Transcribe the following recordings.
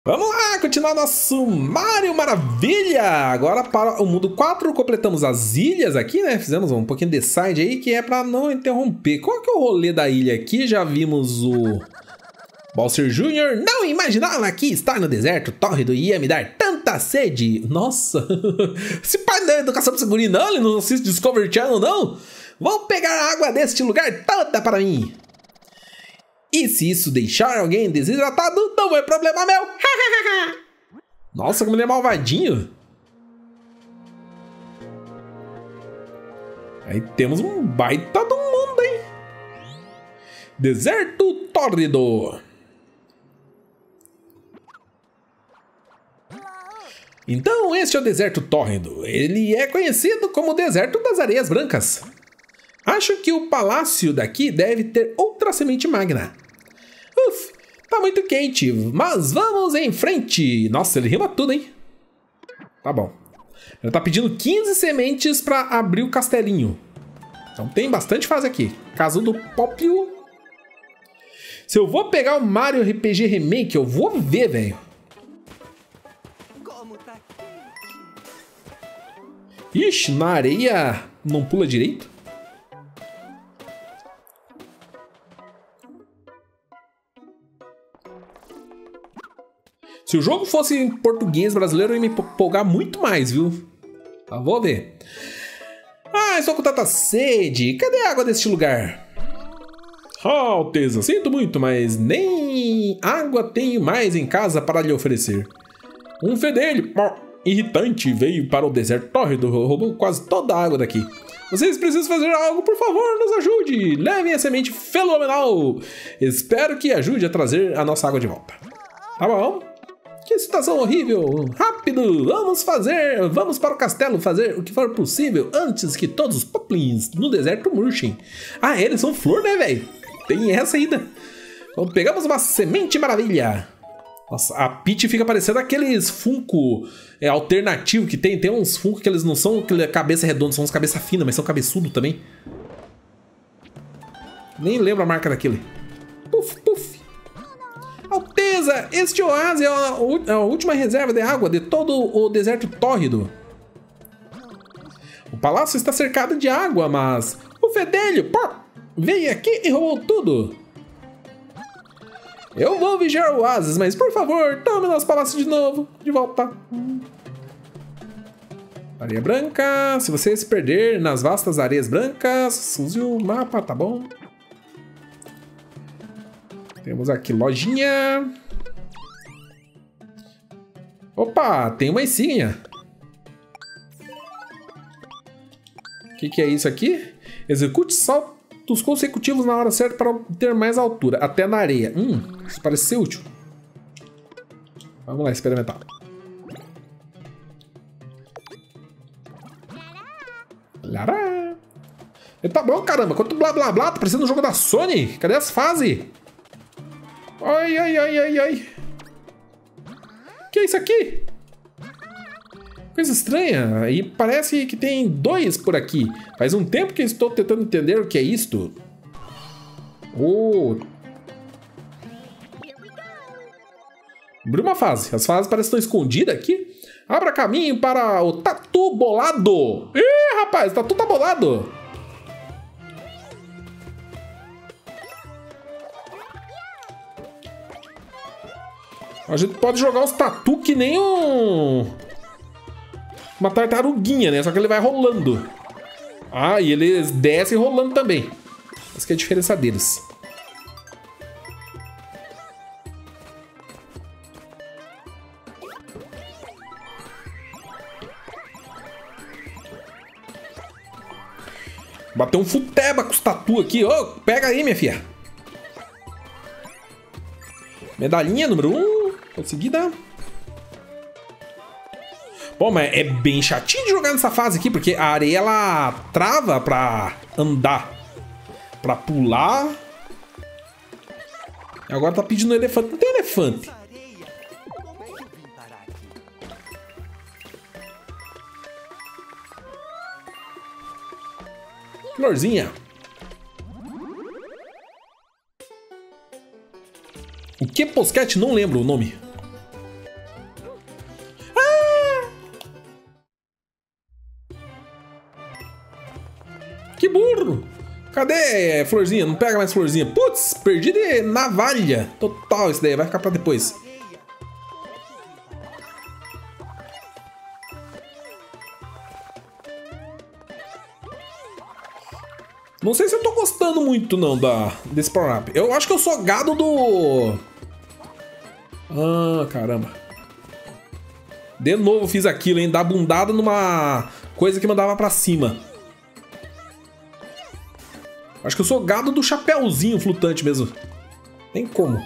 Vamos lá, continuar nosso Mario Maravilha! Agora para o mundo 4, completamos as ilhas aqui, né? Fizemos um pouquinho de side aí, que é para não interromper. Qual que é o rolê da ilha aqui? Já vimos o Bowser Jr. Não imaginava que estar no deserto tórrido ia me dar tanta sede. Nossa! Esse pai da educação pro guri não, ele não assiste Discovery Channel não? Vou pegar a água deste lugar toda para mim. E se isso deixar alguém desidratado, não é problema meu. Nossa, como ele é malvadinho. Aí temos um baita do mundo, hein? Deserto tórrido. Então, este é o deserto tórrido. Ele é conhecido como o deserto das areias brancas. Acho que o palácio daqui deve ter outra semente magna. Uf, tá muito quente, mas vamos em frente. Nossa, ele rima tudo, hein? Tá bom. Ele tá pedindo 15 sementes pra abrir o castelinho. Então tem bastante fase aqui. Caso do Popio. Se eu vou pegar o Mario RPG Remake, eu vou ver, velho. Ixi, na areia não pula direito? Se o jogo fosse em português brasileiro, eu ia me empolgar muito mais, viu? Tá, vou ver. Ah, estou com tanta sede. Cadê a água deste lugar? Alteza, sinto muito, mas nem água tenho mais em casa para lhe oferecer. Um fedelho irritante veio para o deserto tórrido, roubou quase toda a água daqui. Vocês precisam fazer algo, por favor, nos ajude. Levem a semente fenomenal. Espero que ajude a trazer a nossa água de volta. Tá bom? Que situação horrível! Rápido! Vamos para o castelo fazer o que for possível antes que todos os poplins no deserto murchem. Ah, eles são flor, né, velho? Tem essa ainda. Então pegamos uma semente maravilha. Nossa, a Peach fica parecendo aqueles Funko alternativo que tem. Tem uns Funko que eles não são cabeça redonda, são uns cabeça fina, mas são cabeçudo também. Nem lembro a marca daquele. Puf, puf. Alteza, este oásis é a última reserva de água de todo o deserto tórrido. O palácio está cercado de água, mas o fedelho veio aqui e roubou tudo. Eu vou vigiar o oásis, mas por favor, tome nosso palácio de novo. De volta. Areia branca. Se você se perder nas vastas areias brancas, use o mapa, tá bom? Temos aqui lojinha. Opa, tem uma insígnia. O que é isso aqui? Execute saltos consecutivos na hora certa para obter mais altura. Até na areia. Isso parece ser útil. Vamos lá experimentar. Lará. Tá bom, caramba. Quanto blá blá blá. Tá parecendo um jogo da Sony. Cadê as fases? Ai, ai, ai, ai, ai. Que é isso aqui? Coisa estranha. E parece que tem dois por aqui. Faz um tempo que estou tentando entender o que é isto. Oh. Abriu uma fase. As fases parecem que estão escondidas aqui. Abra caminho para o Tatu Bolado. Ih, rapaz, o Tatu tá bolado. A gente pode jogar os tatu que nem uma tartaruguinha, né? Só que ele vai rolando. Ah, e eles descem rolando também. Essa que é a diferença deles. Bateu um futeba com os tatu aqui. Ô, pega aí, minha filha. Medalhinha número 1. Conseguida. Bom, mas é bem chatinho de jogar nessa fase aqui, porque a areia ela trava pra andar, pra pular. E agora tá pedindo elefante. Não tem elefante. Florzinha. O que Poscat? Não lembro o nome. burro. Cadê florzinha? Não pega mais florzinha. Putz, perdi de navalha. Total isso daí. Vai ficar pra depois. Não sei se eu tô gostando muito, não, desse power-up. Eu acho que eu sou gado do... Ah, caramba. De novo fiz aquilo, hein? Dar bundada numa coisa que mandava pra cima. Acho que eu sou gado do chapéuzinho flutuante mesmo. Tem como.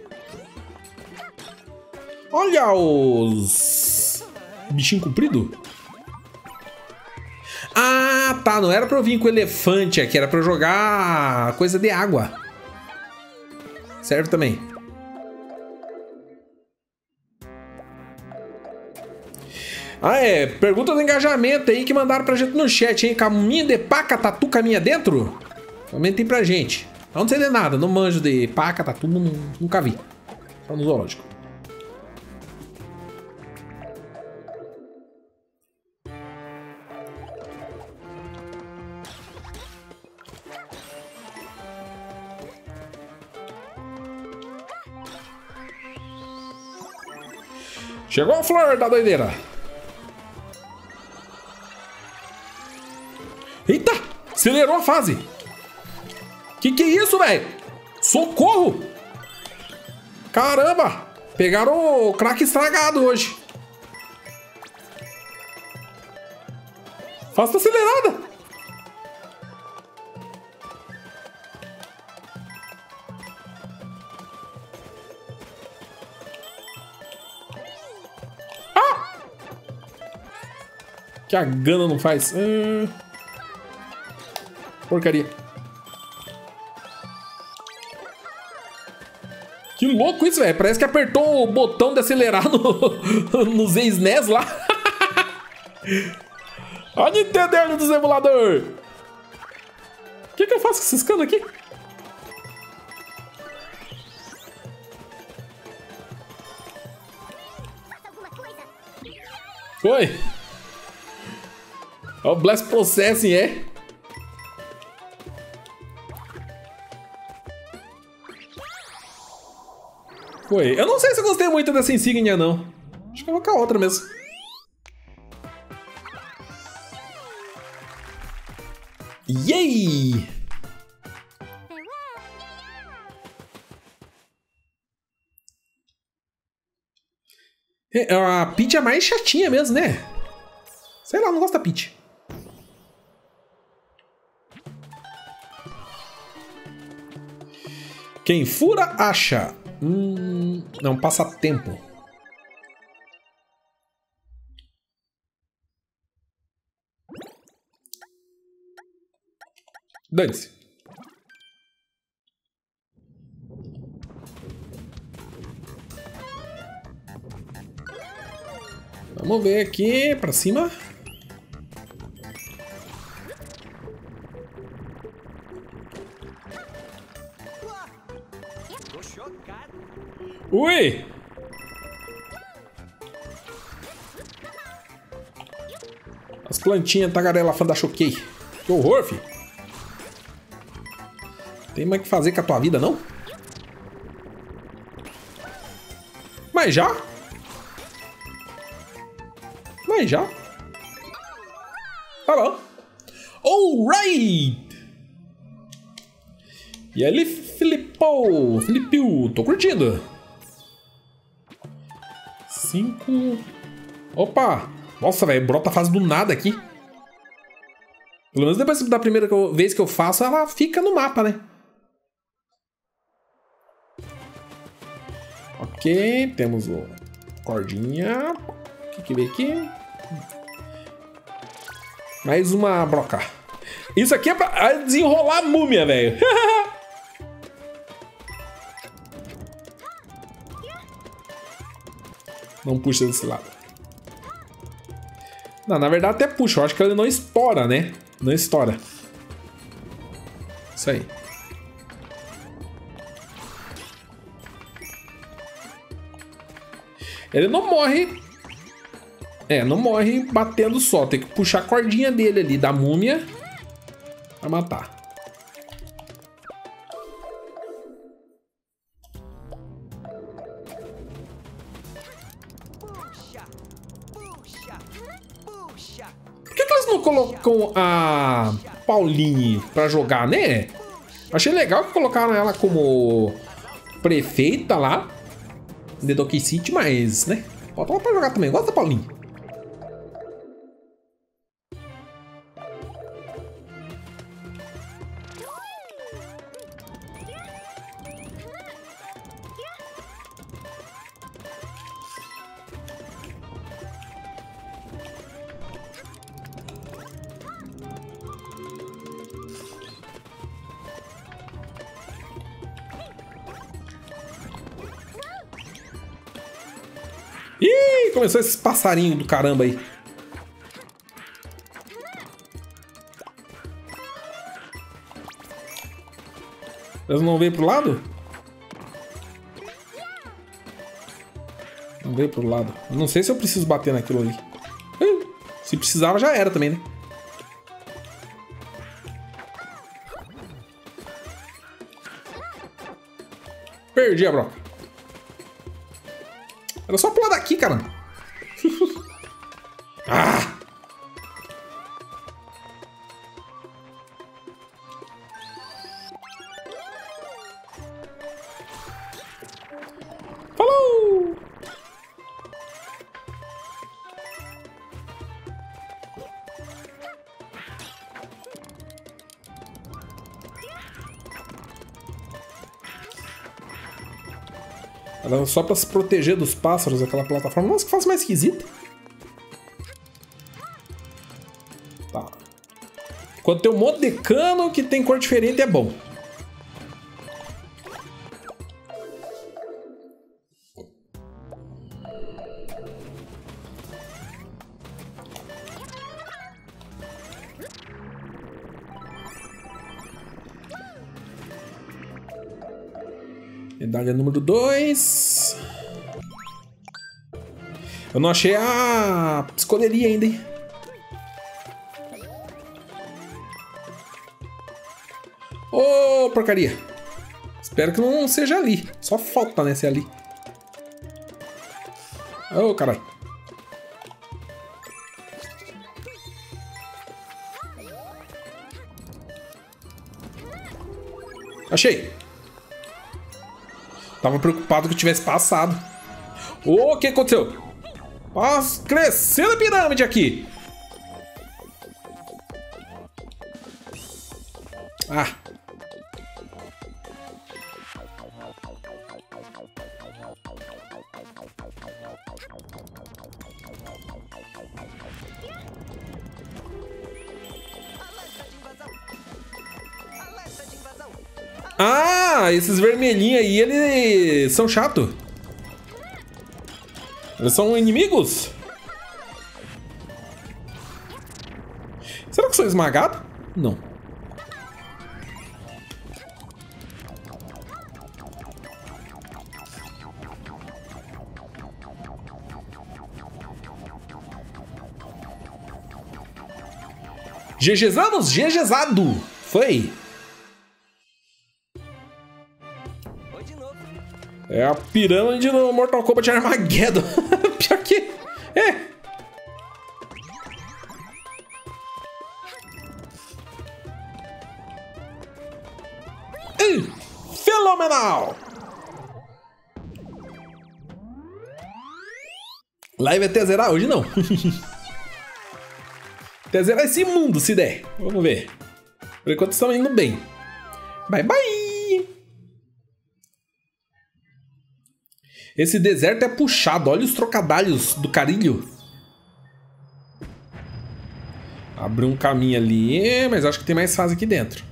Olha os... bichinho comprido. Ah, tá. Não era pra eu vir com o elefante aqui. Era pra eu jogar coisa de água. Serve também. Ah, é. Pergunta do engajamento aí que mandaram pra gente no chat, hein? Caminho de paca, tatu, caminha dentro? Comentem pra gente. Eu não sei de nada. Não manjo de paca, tatu. Nunca vi. Só no zoológico. Chegou a flor da doideira. Eita! Acelerou a fase. Que é isso, velho? Socorro! Caramba! Pegaram o crack estragado hoje. Fase tá acelerada. Que a Gana não faz. Porcaria. Que louco isso, velho. Parece que apertou o botão de acelerar nos ex-NES lá. Olha o Nintendo dos emulador. O que eu faço com esses canos aqui? Foi. Olha o Blast Processing, é? Foi. Eu não sei se eu gostei muito dessa insígnia, não. Acho que eu vou com a outra mesmo. Yay! A Peach é mais chatinha mesmo, né? Sei lá, não gosto da Peach. Quem fura, acha. Não, passatempo. Dane-se. Vamos ver aqui pra cima. Ui! As plantinhas tagarela fã da choquei. Que horror, fi. Tem mais o que fazer com a tua vida, não? Mas já? Mas já? Tá bom. Alright! E aí, Filipão, tô curtindo. 5. Opa! Nossa, velho, brota a fase do nada aqui. Pelo menos depois da primeira vez que eu faço, ela fica no mapa, né? Ok, temos o cordinha. O que veio aqui? Mais uma broca. Isso aqui é pra desenrolar a múmia, velho. Não puxa desse lado. Não, na verdade até puxa. Eu acho que ele não estoura, né? Não estoura. Isso aí. Ele não morre. Não morre batendo só. Tem que puxar a cordinha dele ali, da múmia. Vai matar. Por que eles não colocam a Pauline pra jogar, né? Achei legal que colocaram ela como prefeita lá de Donkey City, mas, né? Bota ela pra jogar também. Gosta da Pauline. Ih, começou esses passarinhos do caramba aí. Eles não veio pro lado? Não veio pro lado. Eu não sei se eu preciso bater naquilo ali. Se precisava já era também, né? Perdi a broca. Era só pular daqui, caramba. Ah! Falou! Ela só pra se proteger dos pássaros, aquela plataforma. Nossa, que faz mais esquisita. Tá. Quando tem um monte de cano que tem cor diferente, é bom. Medalha número 2. Eu não achei a escolheria ainda, hein? Ô, porcaria. Espero que não seja ali. Só falta, né, ser ali. Ô, caralho. Achei. Tava preocupado que eu tivesse passado. O que aconteceu? Crescendo a pirâmide aqui. Ah. Ah, esses vermelhinhos aí, eles são chatos. Eles são inimigos? Será que eu sou esmagado? Não. GGzanos? GGzado! Foi! É a pirâmide no Mortal Kombat Armageddon. Pior que... é. Fenomenal! Live até zerar? Hoje não. Até zerar esse mundo, se der. Vamos ver. Por enquanto estamos indo bem. Bye, bye! Esse deserto é puxado. Olha os trocadilhos do carilho. Abriu um caminho ali, mas acho que tem mais fase aqui dentro.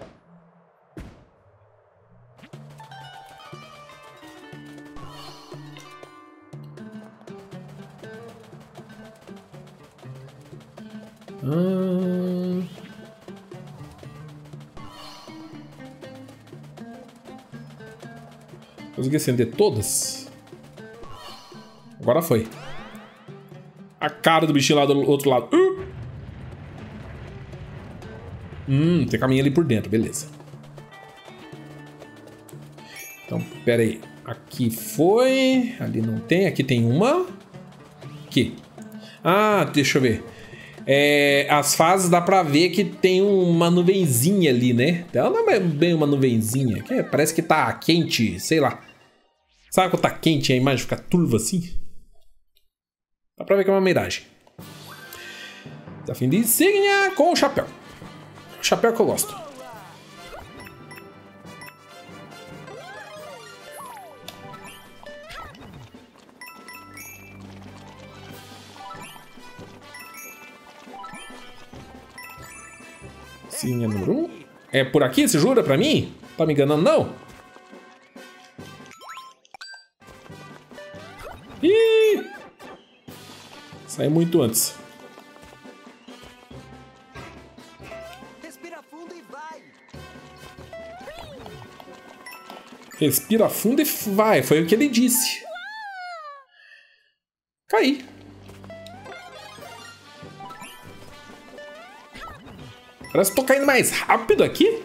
Consegui acender todas? Agora foi. A cara do bichinho lá do outro lado. Tem caminho ali por dentro, beleza. Então, pera aí. Aqui foi... Ali não tem, aqui tem uma. Aqui. Ah, deixa eu ver. As fases dá pra ver que tem uma nuvenzinha ali, né? Ela não é bem uma nuvenzinha. Parece que tá quente, sei lá. Sabe quando tá quente e a imagem fica turva assim? Dá pra ver que é uma miragem. Desafio de insígnia com o chapéu. O chapéu que eu gosto. Sim, é número 1. É por aqui, você jura pra mim? Tá me enganando, não? Ih! Saiu muito antes. Respira fundo e vai. Respira fundo e vai. Foi o que ele disse. Caí. Parece que tô caindo mais rápido aqui.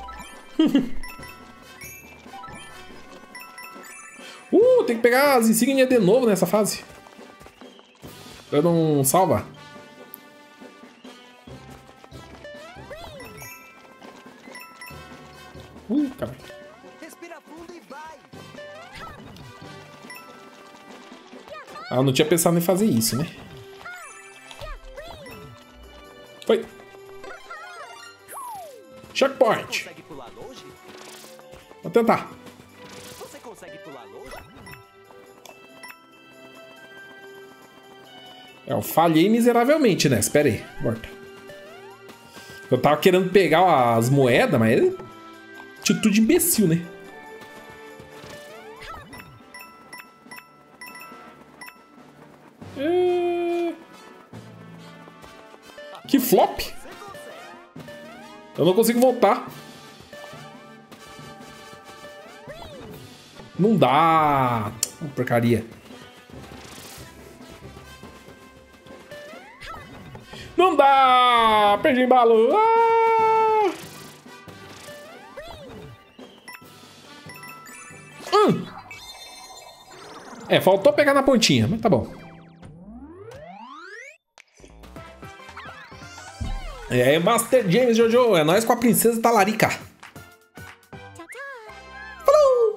Tem que pegar as insígnias de novo nessa fase. Eu não salva. Cara. Respira fundo e vai. Ah, eu não tinha pensado em fazer isso, né? Foi. Checkpoint. Consegue pular longe? Vou tentar. Você consegue pular longe? Eu falhei miseravelmente, né? Espera aí, morta. Eu tava querendo pegar as moedas, mas... Atitude imbecil, né? Que flop! Eu não consigo voltar. Não dá. Porcaria. Não dá! Perdi embalo. Faltou pegar na pontinha, mas tá bom. Master James Jojo, é nóis com a princesa Talarica. Falou!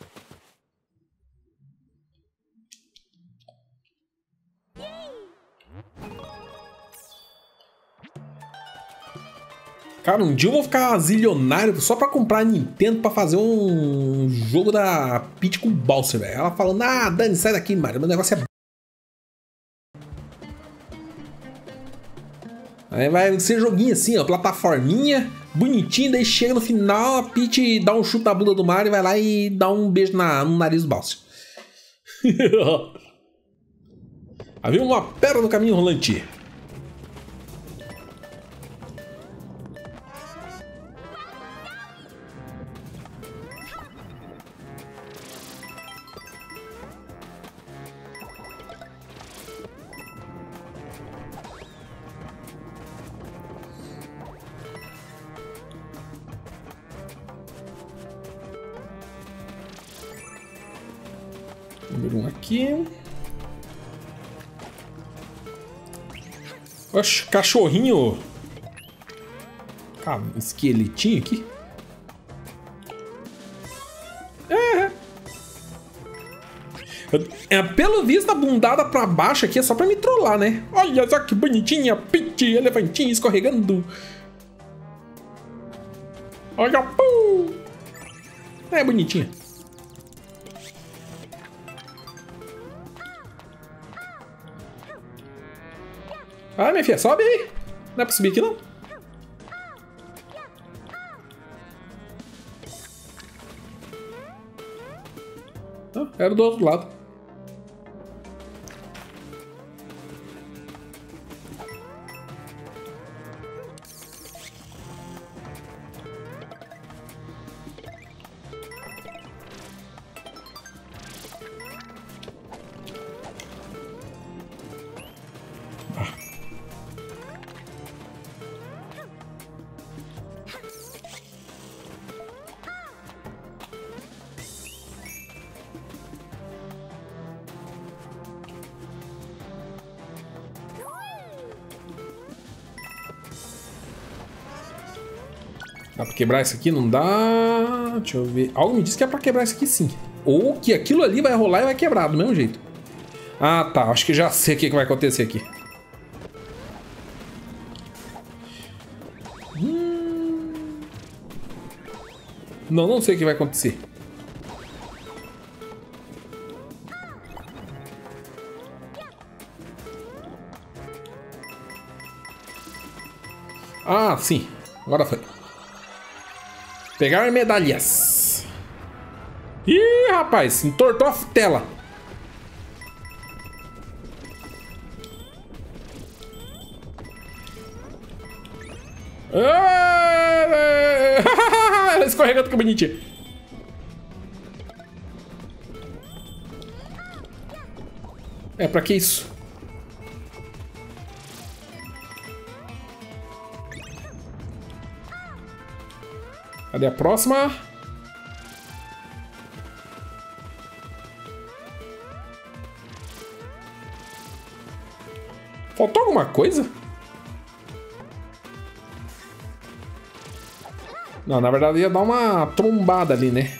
Cara, um dia eu vou ficar zilionário só pra comprar a Nintendo pra fazer um jogo da Peach com Bowser, velho. Ela falando, Dani, sai daqui, Mario, meu negócio é... Aí vai ser joguinho assim, ó, plataforminha, bonitinho, daí chega no final, a Peach dá um chute na bunda do Mario e vai lá e dá um beijo no nariz do Bowser. Havia uma pedra no caminho rolante. Número 1 aqui. Oxe, cachorrinho. Esqueletinho aqui. Pelo visto, a bundada pra baixo aqui é só pra me trollar, né? Olha só que bonitinha, Peach, elefantinho escorregando. Olha, pum! É bonitinha. Ah, minha filha, sobe aí. Não é pra subir aqui, não? Era do outro lado. Dá pra quebrar isso aqui? Não dá. Deixa eu ver. Algo me diz que é pra quebrar isso aqui sim. Ou que aquilo ali vai rolar e vai quebrar do mesmo jeito. Ah, tá. Acho que já sei o que vai acontecer aqui. Não, não sei o que vai acontecer. Ah, sim. Agora foi. Pegar medalhas. Ih, rapaz. Entortou a tela. Ela escorregando que bonitinha. É, pra que isso? Cadê a próxima? Faltou alguma coisa? Não, na verdade ia dar uma trombada ali, né?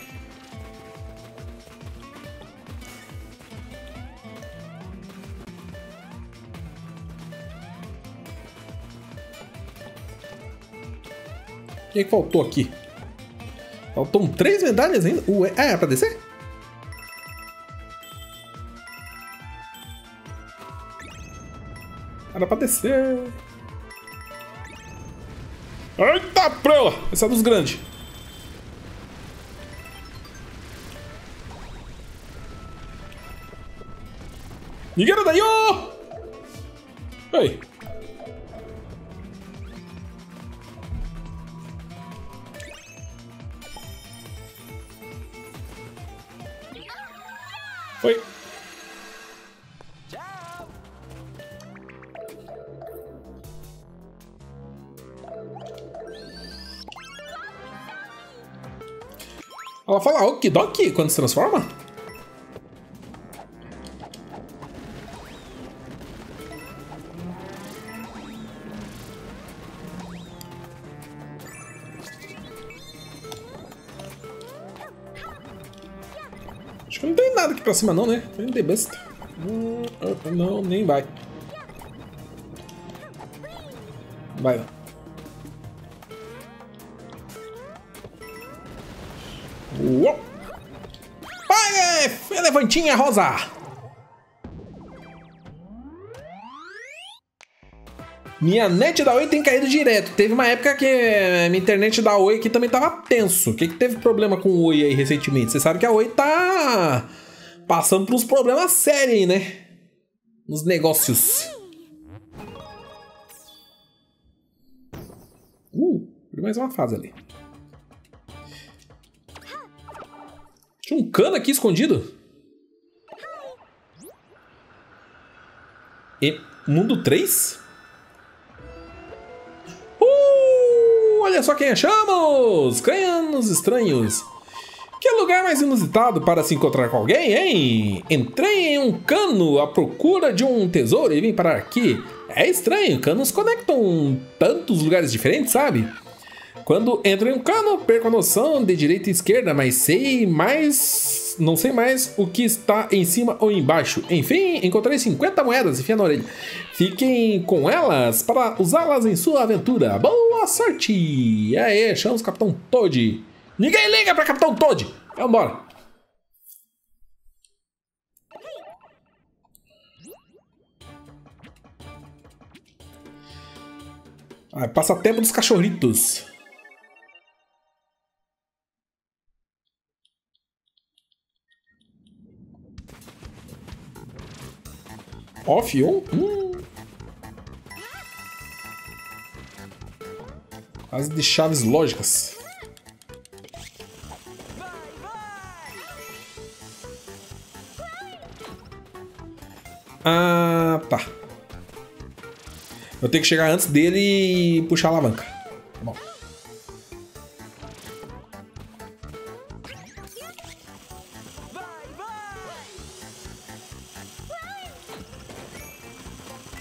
O que faltou aqui? Faltam 3 medalhas ainda? Ué, é pra descer? Era pra descer. Eita, prela! Essa é dos grandes. Ninguém daí, ó! Ei. Foi. Tchau. Ela fala okidoki quando se transforma? Acho que não tem nada aqui pra cima não, né? Tem de besta. Não, nem vai. Vai lá. Uou! Vai, elefantinha rosa! Minha net da Oi tem caído direto. Teve uma época que minha internet da Oi aqui também tava tenso. O que teve problema com o Oi aí recentemente? Você sabe que a Oi tá passando por uns problemas sérios aí, né? Nos negócios. Abriu mais uma fase ali. Tinha um cano aqui escondido. E mundo 3? Olha só quem achamos! Canos estranhos. Que lugar mais inusitado para se encontrar com alguém, hein? Entrei em um cano à procura de um tesouro e vim parar aqui. É estranho, canos conectam tantos lugares diferentes, sabe? Quando entro em um cano, perco a noção de direita e esquerda, mas não sei mais o que está em cima ou embaixo. Enfim, encontrei 50 moedas, enfia na orelha. Fiquem com elas para usá-las em sua aventura. Boa sorte! E aí, achamos o Capitão Toad. Ninguém liga para Capitão Toad! Vambora! Passatempo dos cachorritos. Off on? As de chaves lógicas. Ah, tá. Eu tenho que chegar antes dele e puxar a alavanca. Tá bom.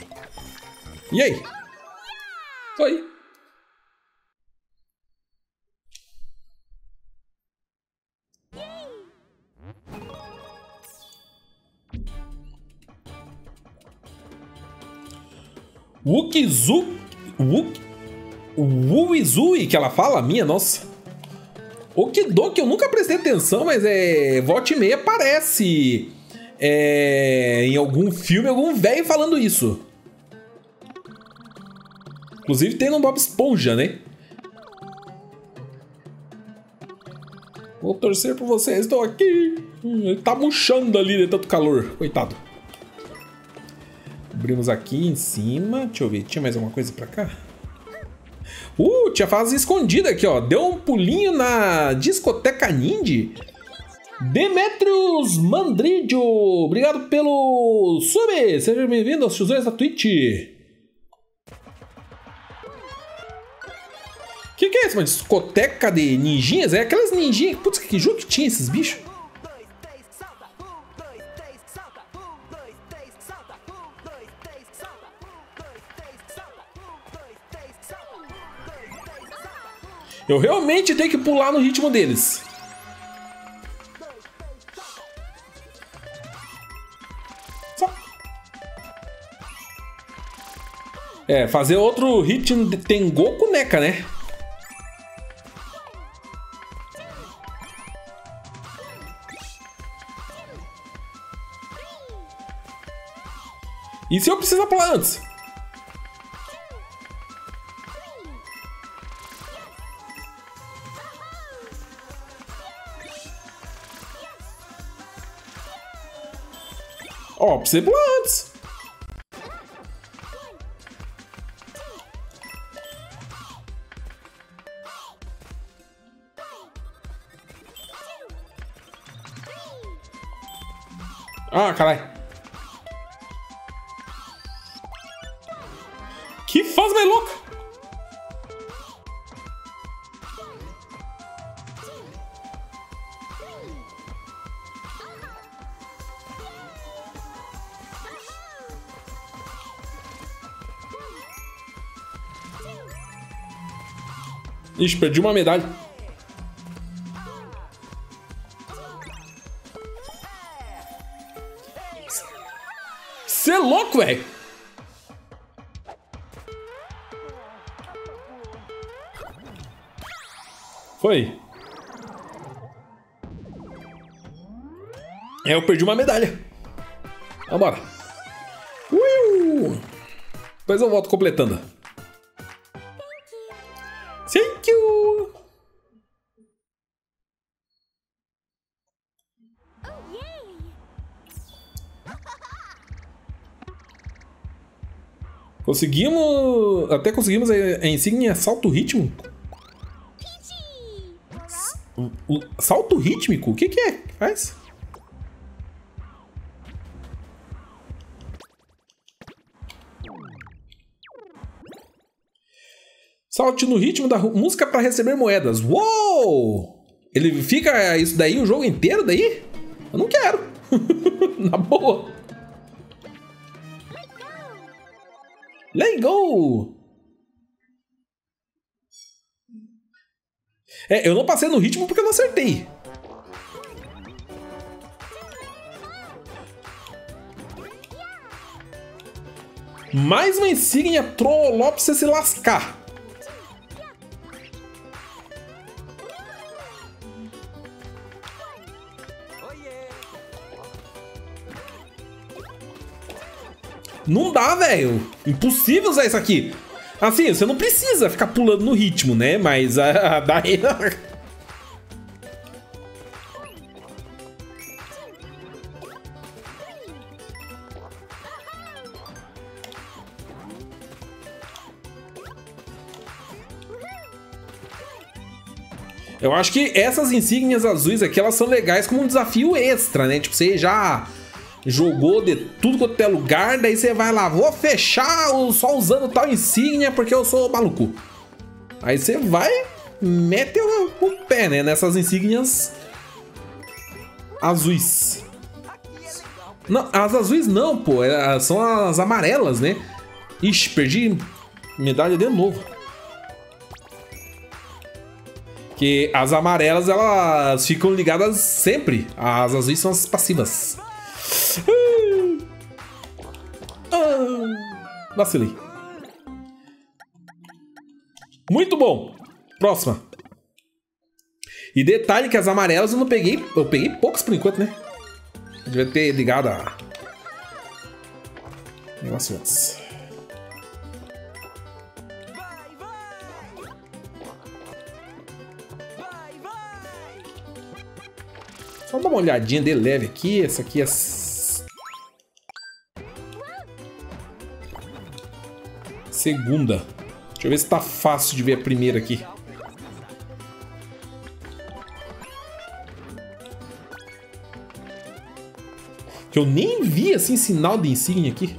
E aí? Foi. Wuizui, que ela fala? Minha nossa. Okidoki, eu nunca prestei atenção, mas volta e meia aparece em algum filme, algum velho falando isso. Inclusive tem no Bob Esponja, né? Vou torcer por vocês, estou aqui. Ele tá murchando ali de tanto calor, coitado. Abrimos aqui em cima. Deixa eu ver, tinha mais alguma coisa pra cá? Tinha fase escondida aqui, ó. Deu um pulinho na discoteca Ninja. Demetrius Mandridio, obrigado pelo sub. Seja bem-vindo aos tiozões da Twitch. Que é isso? Uma discoteca de ninjinhas? É aquelas ninjinhas. Putz, que jogo que tinha esses bichos? Eu realmente tenho que pular no ritmo deles. Fazer outro ritmo de Tengoku Neca, né? E se eu precisar pular antes? Ó, precisa pular antes. Ah, caralho. Que faz mais louca. Ixi, perdi uma medalha. Você é louco, velho. Foi. Eu perdi uma medalha. Vambora. Depois eu volto completando. Thank you. Conseguimos... Até conseguimos a insígnia salto ritmo. Salto rítmico? O que que é? Faz? Salte no ritmo da música para receber moedas. Uou! Ele fica isso daí o jogo inteiro daí? Eu não quero. Na boa. Let's go! Eu não passei no ritmo porque eu não acertei. Mais uma insígnia Trollop pra você se lascar. Não dá, velho. Impossível usar isso aqui. Assim, você não precisa ficar pulando no ritmo, né? Mas daí... Eu acho que essas insígnias azuis aqui, elas são legais como um desafio extra, né? Tipo, você já jogou de tudo quanto é lugar, daí você vai lá, vou fechar só usando tal insígnia porque eu sou maluco. Aí você vai, mete o pé, né? Nessas insígnias azuis. Não, as azuis não, pô. São as amarelas, né? Ixi, perdi medalha de novo. Que as amarelas, elas ficam ligadas sempre. As azuis são as passivas. Vacilei. Muito bom. Próxima. E detalhe que as amarelas eu não peguei. Eu peguei poucos por enquanto, né? Eu devia ter ligado a... negócio antes. Vai, vai! Vai, vai! Só dar uma olhadinha de leve aqui. Essa aqui é... segunda. Deixa eu ver se tá fácil de ver a primeira aqui. Que eu nem vi assim sinal de insígnia aqui.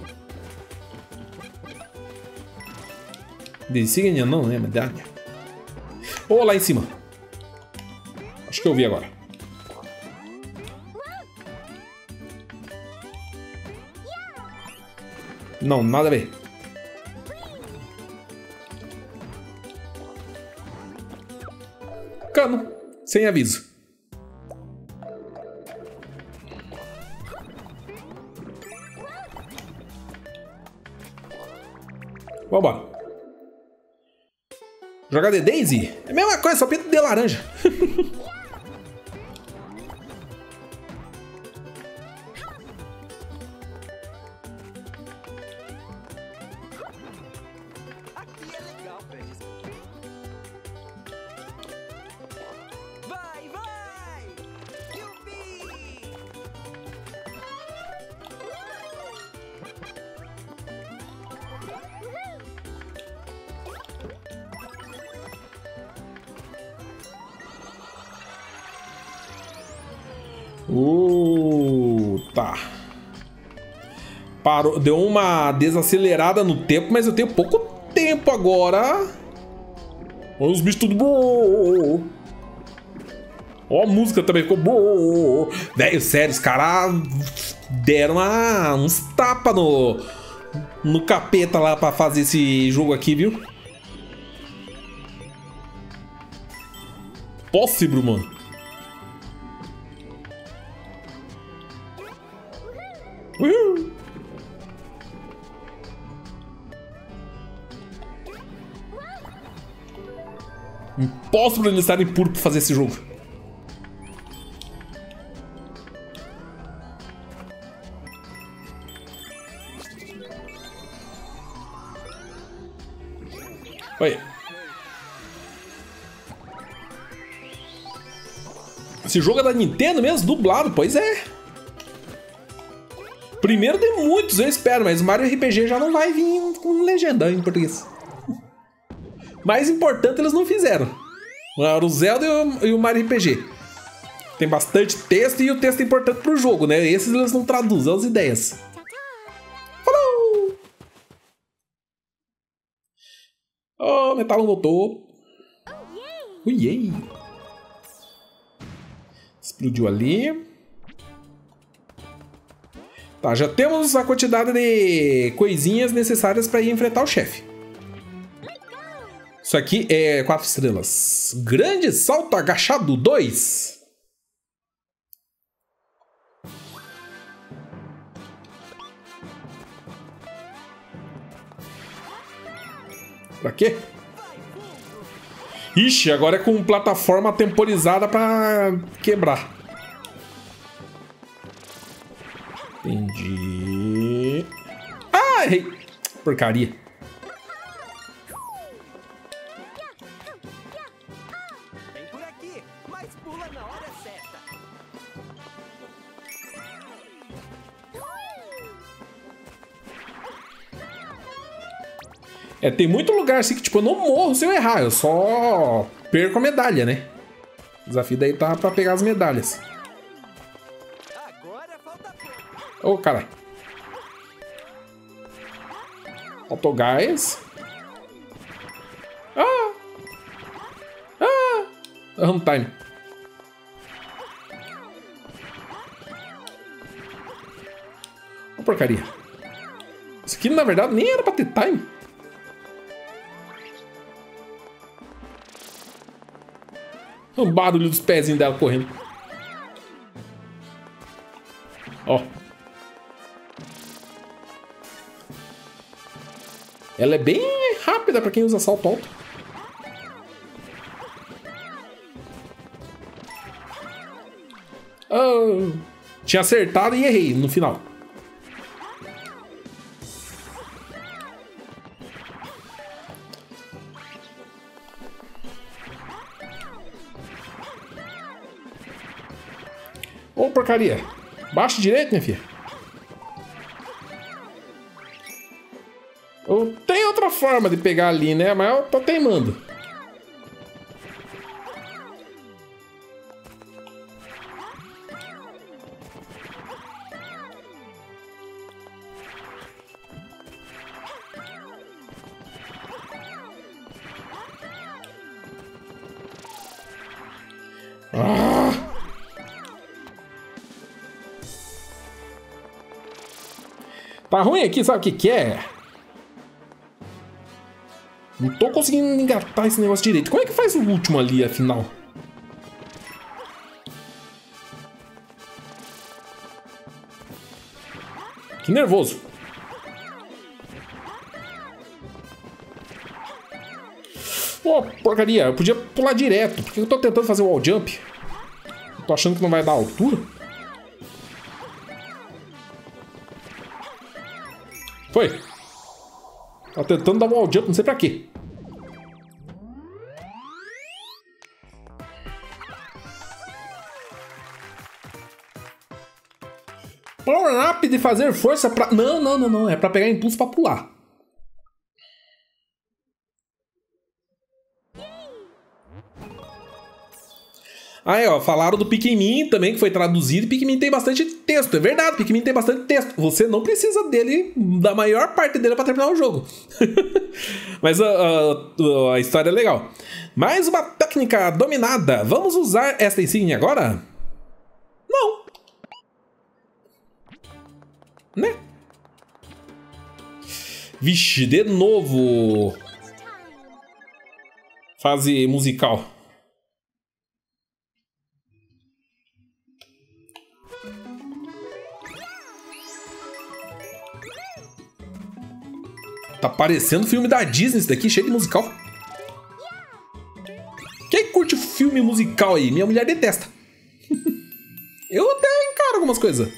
De insígnia não, né? Medalha. Ou lá em cima. Acho que eu vi agora. Não, nada a ver. Cano, sem aviso. Vambora. Jogar de Daisy? É a mesma coisa, só pinto de laranja. Aqui é legal, Fred. Vai, vai! Yupi! Tá. Parou, deu uma desacelerada no tempo, mas eu tenho pouco tempo agora. Olha os bichos tudo. Ó, a música também ficou boa. Velho, sério, os caras deram uns tapas no capeta lá pra fazer esse jogo aqui, viu? Possível, mano. Impossível eles estarem puros pra fazer esse jogo. Olha. Esse jogo é da Nintendo mesmo? Dublado? Pois é. Primeiro de muitos, eu espero, mas o Mario RPG já não vai vir com legendão em português. Mais importante, eles não fizeram. O Zelda e o Mario RPG. Tem bastante texto e o texto é importante pro jogo, né? Esses eles não traduzem as ideias. Falou! Oh, Metalon voltou. Uiei! Explodiu ali. Tá, já temos a quantidade de coisinhas necessárias para ir enfrentar o chefe. Isso aqui é 4 estrelas. Grande salto agachado 2. Pra quê? Ixi, agora é com plataforma temporizada pra quebrar. Entendi. Ah, errei. Porcaria. Vem por aqui, mas pula na hora certa. É, tem muito lugar assim que, tipo, eu não morro se eu errar. Eu só perco a medalha, né? O desafio daí tá pra pegar as medalhas. Agora falta pouco. Ô, caralho. Autogás. Ah! Ah! Runtime. Ô, porcaria. Isso aqui, na verdade, nem era pra ter time. O barulho dos pezinhos dela correndo. Ó. Ela é bem rápida pra quem usa salto alto. Tinha acertado e errei no final. Ô, porcaria. Baixo direito, minha filha. Tem outra forma de pegar ali, né? Mas eu tô teimando. Tá ruim aqui, sabe o que que é? Não tô conseguindo engatar esse negócio direito. Como é que faz o último ali, afinal? Que nervoso. Pô, porcaria. Eu podia pular direto. Por que eu tô tentando fazer o wall jump? Eu tô achando que não vai dar altura. Foi. Tá tentando dar um wall jump, não sei pra quê. Power up de fazer força pra... Não. É pra pegar impulso pra pular. Aí, ó, falaram do Pikmin também, que foi traduzido. Pikmin tem bastante texto, é verdade, Pikmin tem bastante texto. Você não precisa dele, da maior parte dele pra terminar o jogo. Mas a história é legal. Mais uma técnica dominada. Vamos usar esta insígnia agora? Não. Né? Vixe, de novo. Fase musical. Tá parecendo filme da Disney isso daqui, cheio de musical. Quem curte filme musical aí? Minha mulher detesta. Eu até encaro algumas coisas.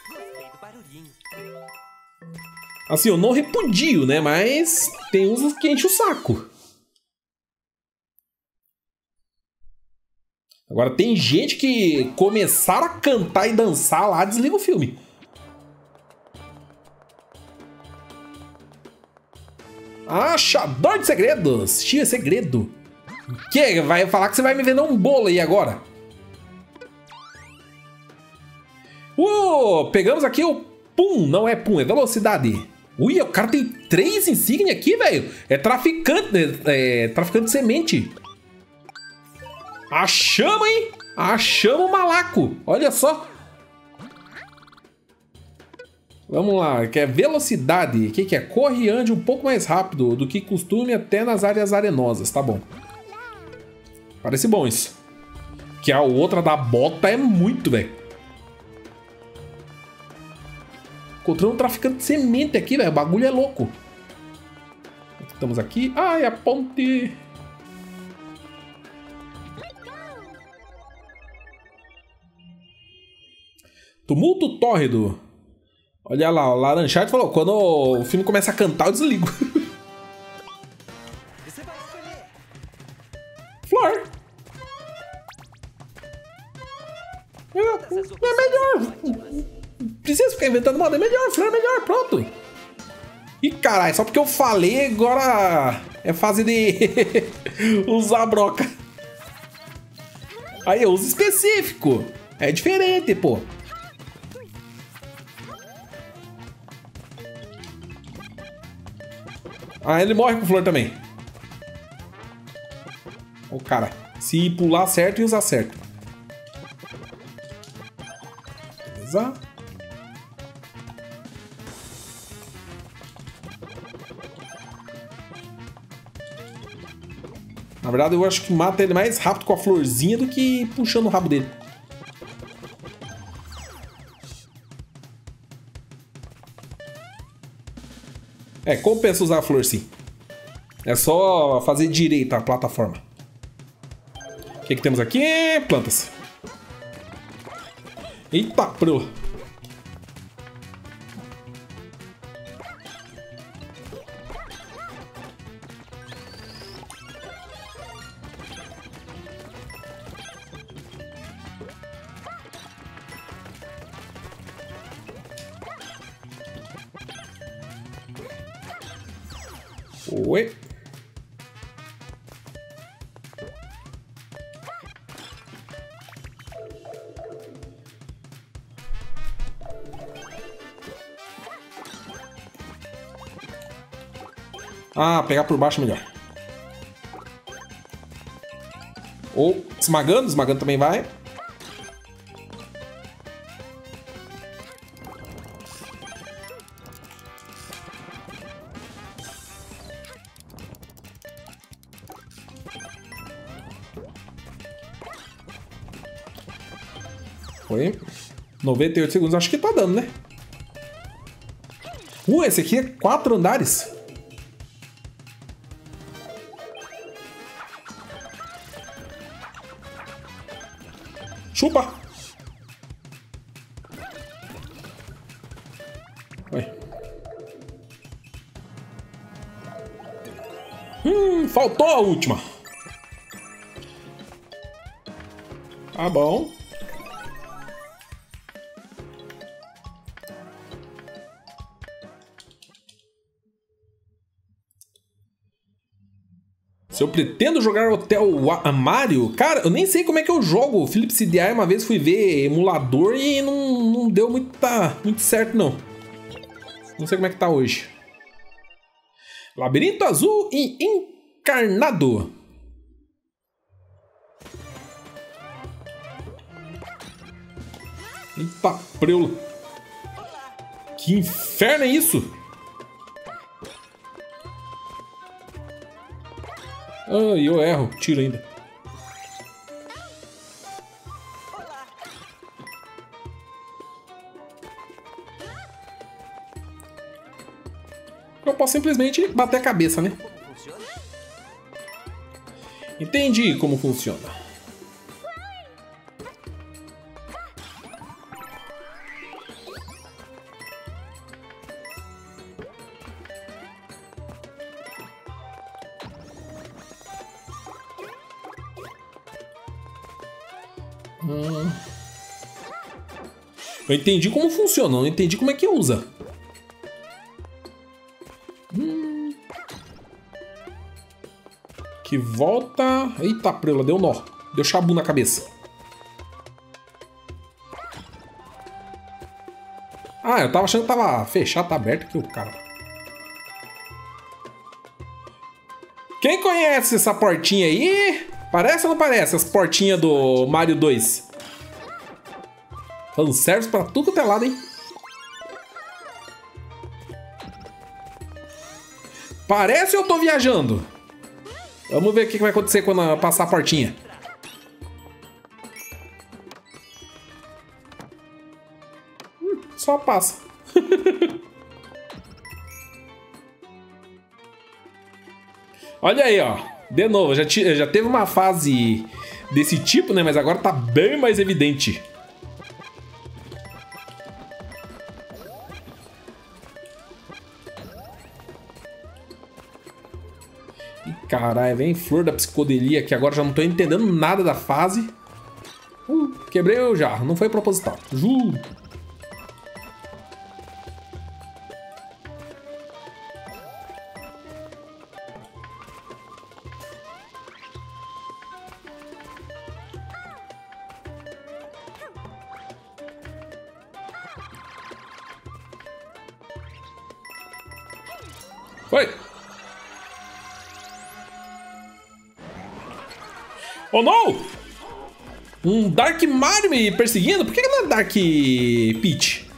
Assim, eu não repudio, né? Mas tem uns que enchem o saco. Agora, tem gente que começaram a cantar e dançar lá, desliga o filme. Achador de segredos. Tia, segredo. Que? Vai falar que você vai me vender um bolo aí agora? Pegamos aqui o Pum. Não é Pum, é velocidade. Ui, o cara tem 3 insígnias aqui, velho. É traficante, traficante de semente. Achamos, hein? Achamos o malaco. Olha só. Vamos lá, que é velocidade. O que é? Corre e ande um pouco mais rápido do que costume até nas áreas arenosas. Tá bom. Parece bom isso. Que a outra da bota é muito, velho. Encontramos um traficante de semente aqui, velho. O bagulho é louco. Estamos aqui. Ai, a ponte. Tumulto tórrido. Olha lá, o Laranjado falou, quando o filme começa a cantar, eu desligo. Você vai escolher. Flor. É melhor. Precisa ficar inventando moda, é melhor, Flor é melhor, pronto. Ih, caralho, só porque eu falei, agora é fase de usar a broca. Aí eu uso específico. É diferente, pô. Ah, ele morre com flor também. Ô, cara. Se pular certo e usar certo. Beleza. Na verdade, eu acho que mata ele mais rápido com a florzinha do que puxando o rabo dele. É, compensa usar a flor sim. É só fazer direito a plataforma. O que temos aqui? Plantas. Eita, pro. Oi. Ah, pegar por baixo é melhor. Ou esmagando, esmagando também vai. Foi. 98 segundos, acho que tá dando, né? Esse aqui é 4 andares. Chupa! Vai. Faltou a última. Tá bom. Se eu pretendo jogar Hotel Mario, cara, eu nem sei como é que eu jogo. O Philips CDI uma vez fui ver emulador e não deu muito certo, não. Não sei como é que tá hoje. Labirinto Azul e Encarnado. Eita, preula. Que inferno é isso? Ai, eu erro. Tiro ainda. Eu posso simplesmente bater a cabeça, né? Entendi como funciona. Eu entendi como funciona, não entendi como é que usa. Que volta... Eita, preula, deu nó. Deu chabu na cabeça. Ah, eu tava achando que tava fechado, tá aberto aqui o cara. Quem conhece essa portinha aí? Parece ou não parece as portinhas do Mario 2? Fanservice pra tudo que é lado, hein? Parece ou eu tô viajando? Vamos ver o que vai acontecer quando passar a portinha. Só passa. Olha aí, ó. De novo, já teve uma fase desse tipo, né? Mas agora tá bem mais evidente. Caralho, vem flor da psicodelia que agora já não tô entendendo nada da fase. Quebrei eu já, não foi proposital. Juro. Foi. Oh, não! Um Dark Mario me perseguindo? Por que não é Dark Peach?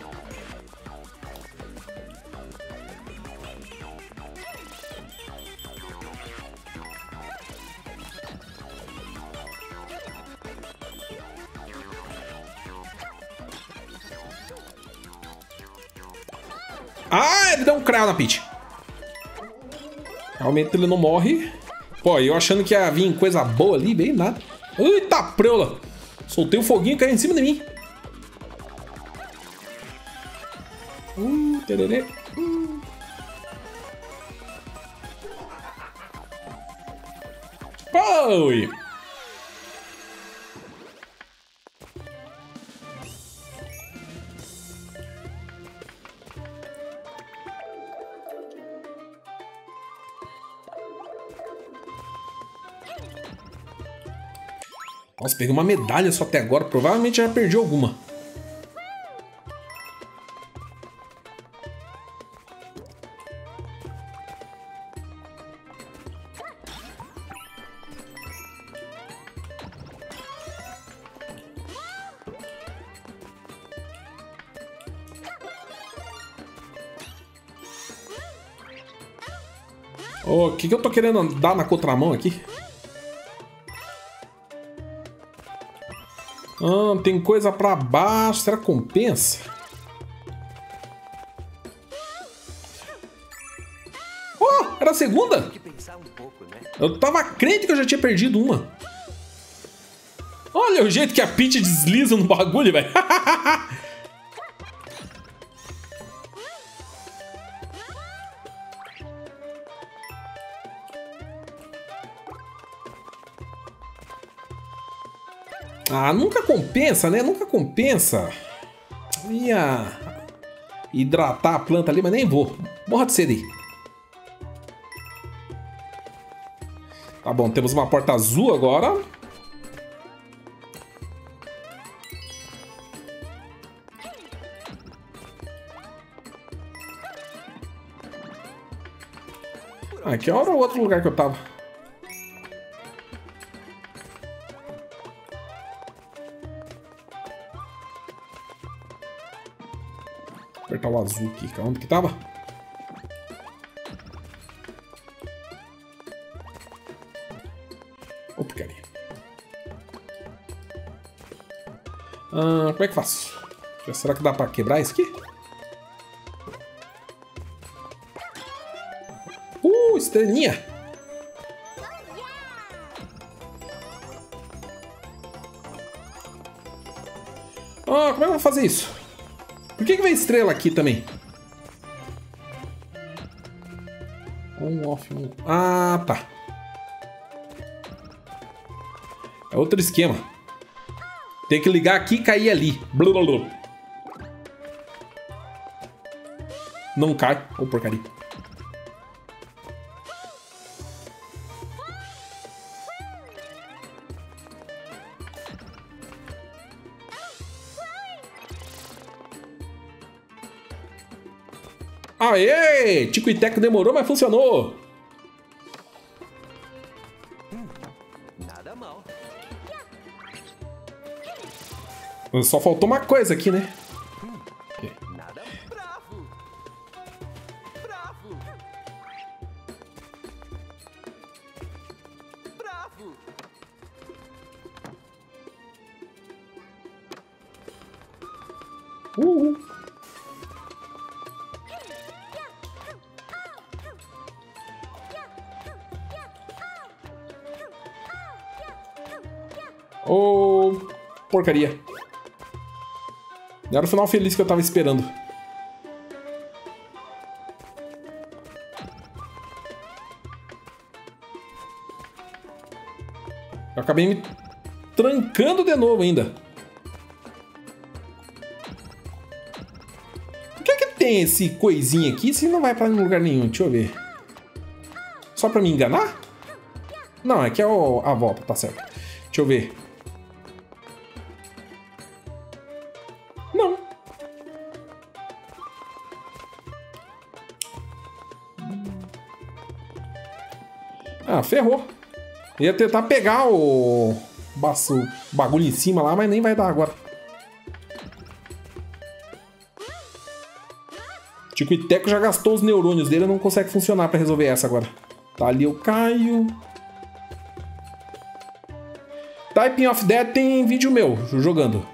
Ah, ele deu um cravo na Peach. Realmente ele não morre. Pô, eu achando que ia vir coisa boa ali, bem nada. Eita, preula! Soltei o foguinho e caiu em cima de mim. Tererê. Oi! Nossa, peguei uma medalha só até agora. Provavelmente já perdi alguma. O que eu tô querendo dar na contramão aqui? Ah, tem coisa pra baixo. Será que compensa? Oh, era a segunda? Eu tava crente que eu já tinha perdido uma. Olha o jeito que a Peach desliza no bagulho, velho. Ah, nunca compensa, né? Nunca compensa. Ia hidratar a planta ali, mas nem vou. Morra de sede aí. Tá bom, temos uma porta azul agora. Aqui era o outro lugar que eu tava. Apertar o azul aqui. Onde que tava? Ô, porcaria. Como é que faço? Será que dá pra quebrar isso aqui? Estrelinha! Como é que eu vou fazer isso? Por que vem estrela aqui também? On, off, on. Ah, tá. É outro esquema. Tem que ligar aqui e cair ali. Blá, blá, blá. Não cai. Ô, porcaria. Aê! Tico e Teco demorou, mas funcionou! Nada mal. Só faltou uma coisa aqui, né? Nada bravo. Bravo. Bravo. Oh, porcaria. Não era o final feliz que eu tava esperando. Eu acabei me trancando de novo ainda. Por que tem esse coisinho aqui se não vai pra lugar nenhum? Deixa eu ver. Só pra me enganar? Não, aqui é a volta, tá certo. Deixa eu ver. Não. Ah, ferrou. Ia tentar pegar o bagulho em cima lá, mas nem vai dar agora. Tico e Teco já gastou os neurônios dele, não consegue funcionar pra resolver essa agora. Tá ali eu caio. Typing of Death tem vídeo meu jogando.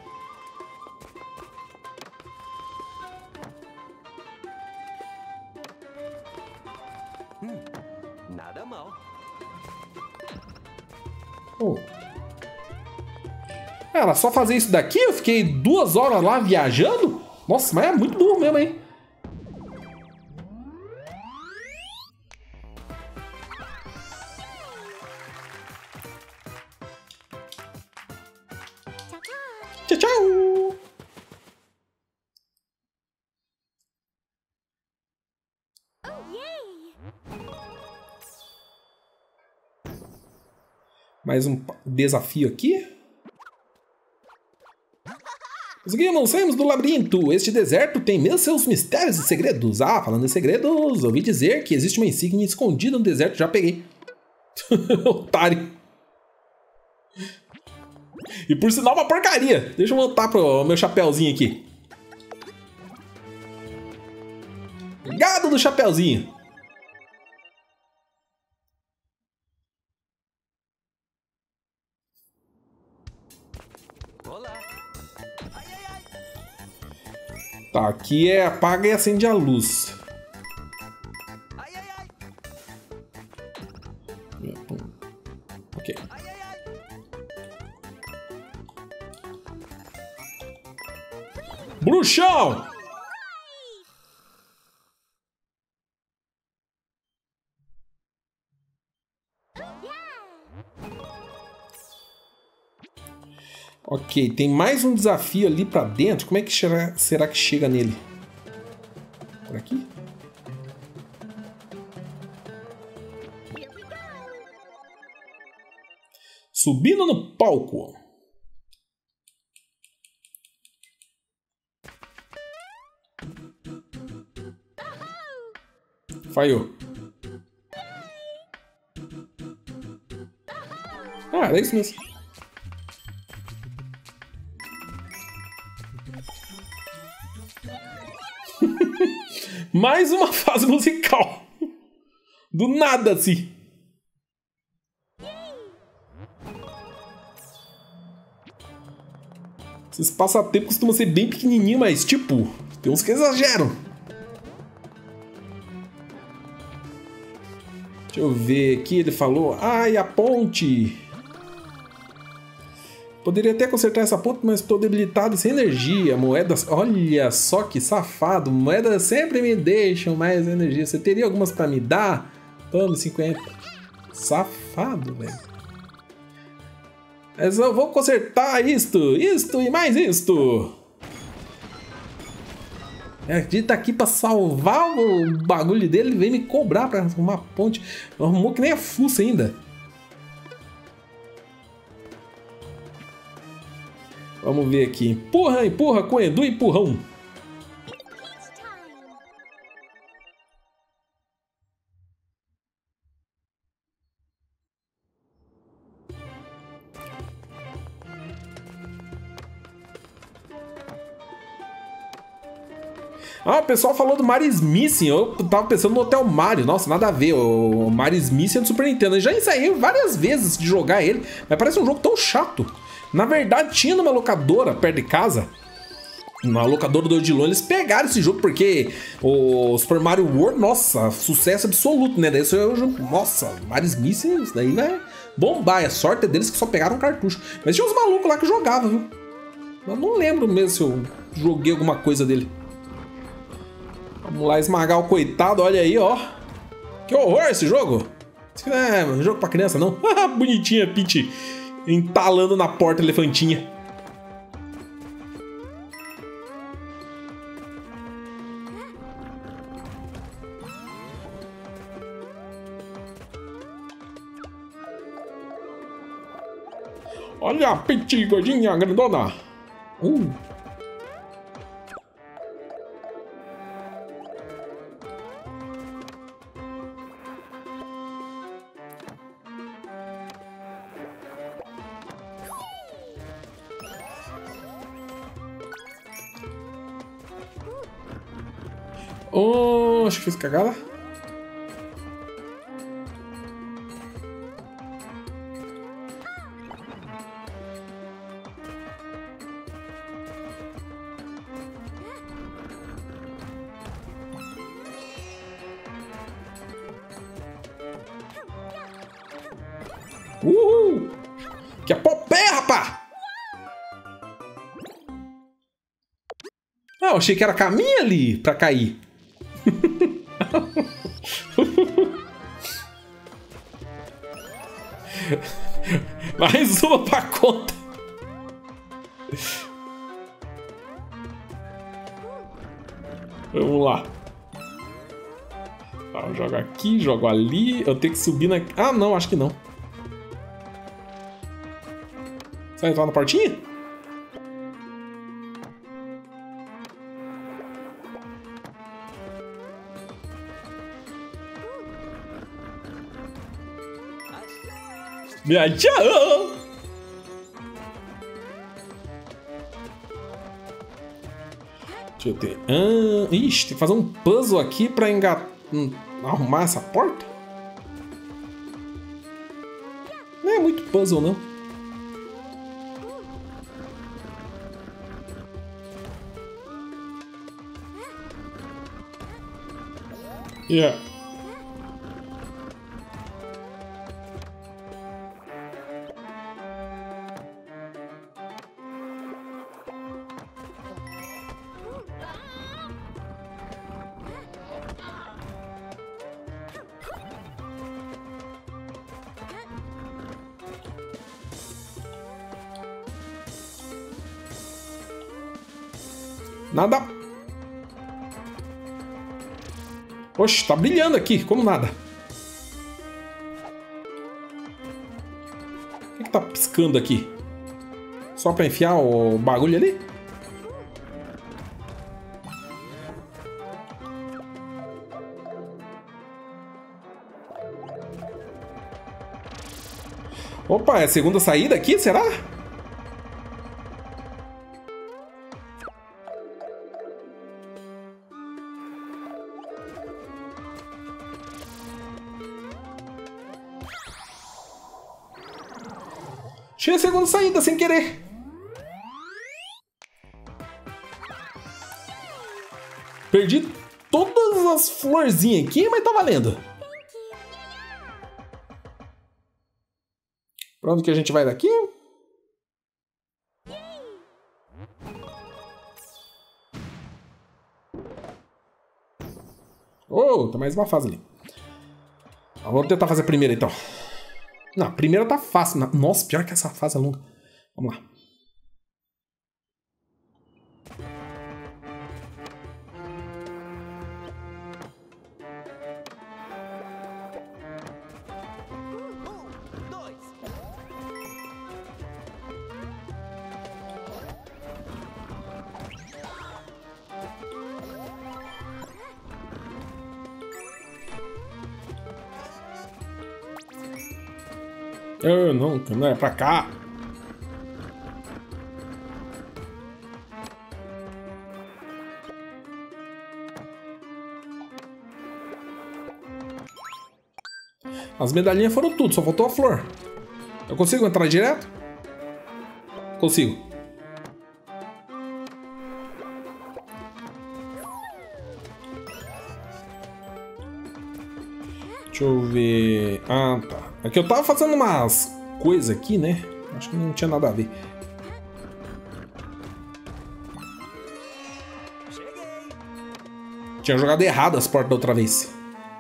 Nada mal. Oh. Era só fazer isso daqui? Eu fiquei 2 horas lá viajando? Nossa, mas é muito burro mesmo, hein? Tchau, tchau! Mais um desafio aqui. Conseguimos, saímos do labirinto. Este deserto tem mesmo seus mistérios e segredos. Ah, falando em segredos, ouvi dizer que existe uma insígnia escondida no deserto. Já peguei. Otário. E por sinal, uma porcaria. Deixa eu voltar pro meu chapéuzinho aqui. Gado do chapéuzinho. Tá, aqui é apaga e acende a luz. Ok. Bruxão! Ok, tem mais um desafio ali pra dentro. Como é que será que chega nele? Por aqui? Subindo no palco. Falhou. Ah, era isso mesmo. Mais uma fase musical. Do nada, assim. Esses passatempos costumam ser bem pequenininho, mas, tipo, tem uns que exageram. Deixa eu ver aqui, ele falou... Ai, a ponte! Poderia até consertar essa ponte, mas estou debilitado e sem energia. Moedas... Olha só que safado. Moedas sempre me deixam mais energia. Você teria algumas para me dar? Tome, 50. Safado, velho. Mas eu vou consertar isto e mais isto. A gente tá aqui pra salvar o bagulho dele, ele veio me cobrar pra arrumar a ponte. Arrumou que nem a fuça ainda. Vamos ver aqui. Empurra, empurra com Edu, empurrão. Ah, o pessoal falou do Mario Missing. Eu tava pensando no Hotel Mario. Nossa, nada a ver. O Mario Missing é do Super Nintendo. Eu já ensaiei várias vezes de jogar ele, mas parece um jogo tão chato. Na verdade, tinha numa locadora perto de casa. Na locadora do Odilon, eles pegaram esse jogo porque o Super Mario World, nossa, sucesso absoluto, né? Daí isso é o jogo. Nossa, Mario Missing, isso daí vai bombar. A sorte é deles que só pegaram um cartucho. Mas tinha uns malucos lá que jogavam, viu? Eu não lembro mesmo se eu joguei alguma coisa dele. Vamos lá esmagar o coitado, olha aí, ó. Que horror esse jogo. Isso não é um jogo pra criança, não. Bonitinha, Peach entalando na porta, elefantinha. Olha a Peach gordinha, grandona. Oh, acho que fiz cagada. Uhul! Que é popé, rapá! Ah, eu achei que era caminho ali pra cair. Mais uma pra conta. Vamos lá. Tá, eu jogo aqui, jogo ali. Eu tenho que subir na... Ah, não, acho que não. Você vai entrar na portinha? Me achou! Deixa eu ter... ixi, tem que fazer um puzzle aqui pra arrumar essa porta? Não é muito puzzle, não. Yeah. Nada. Oxe, tá brilhando aqui, como nada. O que tá piscando aqui? Só pra enfiar o bagulho ali? Opa, é a segunda saída aqui, será? Tinha a segunda saída sem querer. Perdi todas as florzinhas aqui, mas tá valendo. Pra onde que a gente vai daqui? Oh, tá mais uma fase ali. Vamos tentar fazer a primeira então. Não, a primeira tá fácil. Nossa, pior que essa fase é longa. Vamos lá. Eu nunca, não é pra cá. As medalhinhas foram tudo, só faltou a flor. Eu consigo entrar direto? Consigo. Deixa eu ver... Ah, tá. É que eu tava fazendo umas coisas aqui, né? Acho que não tinha nada a ver. Tinha jogado errado as portas da outra vez.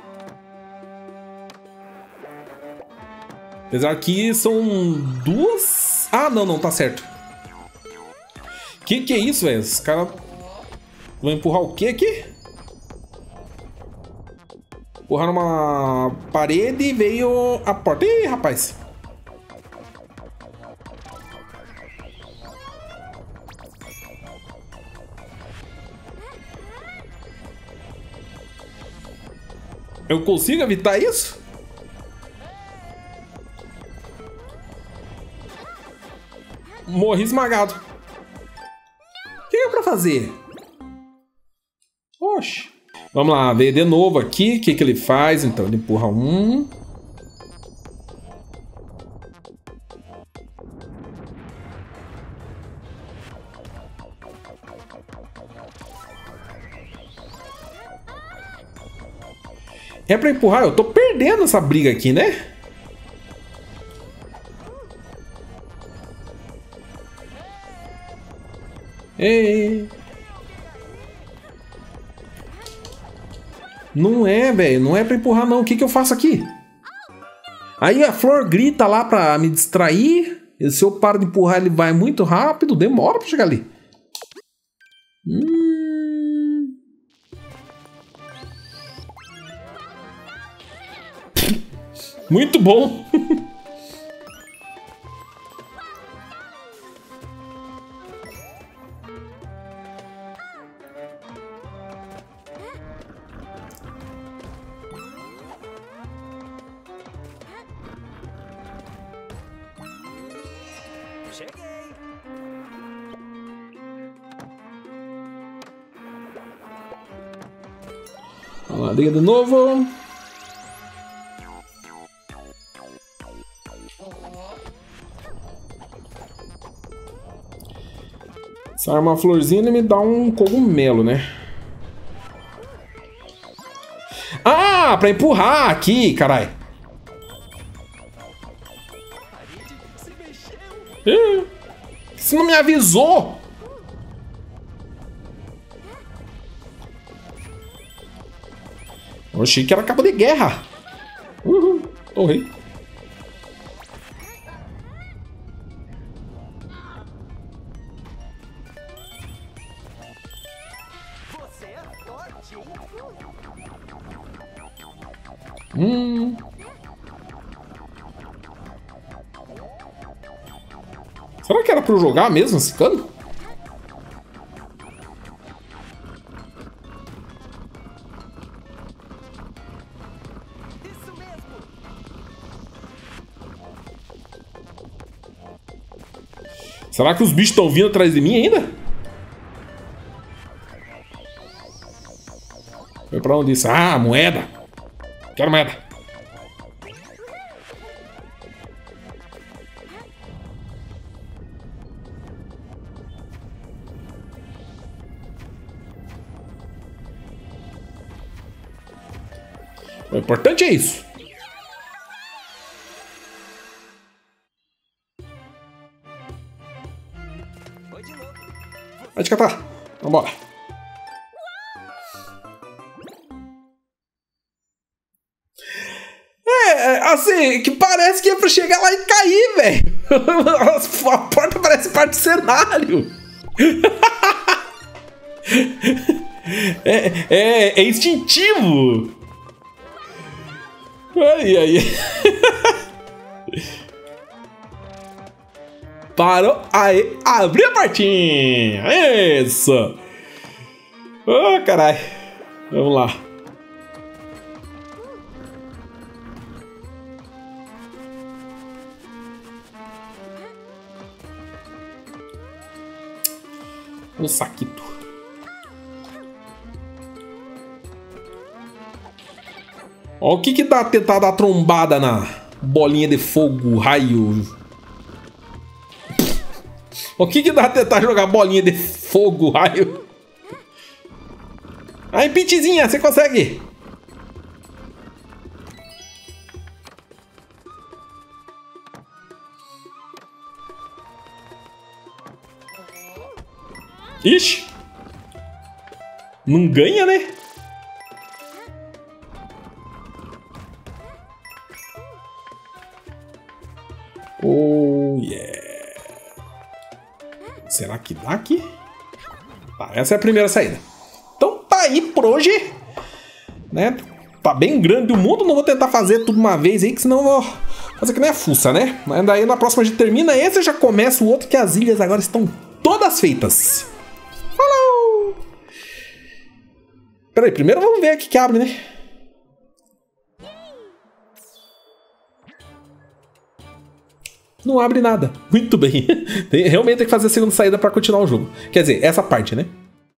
Apesar que são duas... Ah, não, tá certo. Que é isso, velho? Os caras vão empurrar o que aqui? Empurraram uma parede e veio a porta. Ih, rapaz. Eu consigo evitar isso? Morri esmagado. O que é pra fazer? Oxe. Vamos lá, ver de novo aqui. O que ele faz? Então, ele empurra um. É pra empurrar? Eu tô perdendo essa briga aqui, né? Ei. Não é, velho. Não é pra empurrar, não. O que eu faço aqui? Aí a flor grita lá pra me distrair. E se eu paro de empurrar, ele vai muito rápido. Demora pra chegar ali. Muito bom. Cheguei. Vamos lá, liga de novo. Essa arma florzinha me dá um cogumelo, né? Ah, pra empurrar aqui, carai. Se mexeu. Você não me avisou? Eu achei que era cabo de guerra. Uhul, torrei. Você é forte, hein? Será que era pra eu jogar mesmo esse cano? Isso mesmo. Será que os bichos estão vindo atrás de mim ainda? Foi pra onde isso? Ah, moeda! Quero moeda! O importante é isso. Foi de novo. Vai te catar. Vambora. Assim, que parece que é pra chegar lá e cair, velho. A porta parece parte do cenário. É instintivo. Ai. Parou. Aí, abriu a portinha. Isso. Oh, caralho. Vamos lá. Um saquito. Ó, o que dá tentar dar trombada na bolinha de fogo, raio? O que dá tentar jogar bolinha de fogo, raio? Aí, Peachzinha, você consegue? Ixi. Não ganha, né? Oh, yeah. Será que dá aqui? Tá, essa é a primeira saída. Então tá aí por hoje. Né? Tá bem grande o mundo. Não vou tentar fazer tudo uma vez aí, que senão eu vou fazer que nem a fuça, né? Mas daí na próxima a gente termina esse e já começa o outro, que as ilhas agora estão todas feitas. Falou! Peraí, primeiro vamos ver aqui que abre, né? Não abre nada. Muito bem. Realmente tem que fazer a segunda saída para continuar o jogo. Quer dizer, essa parte, né?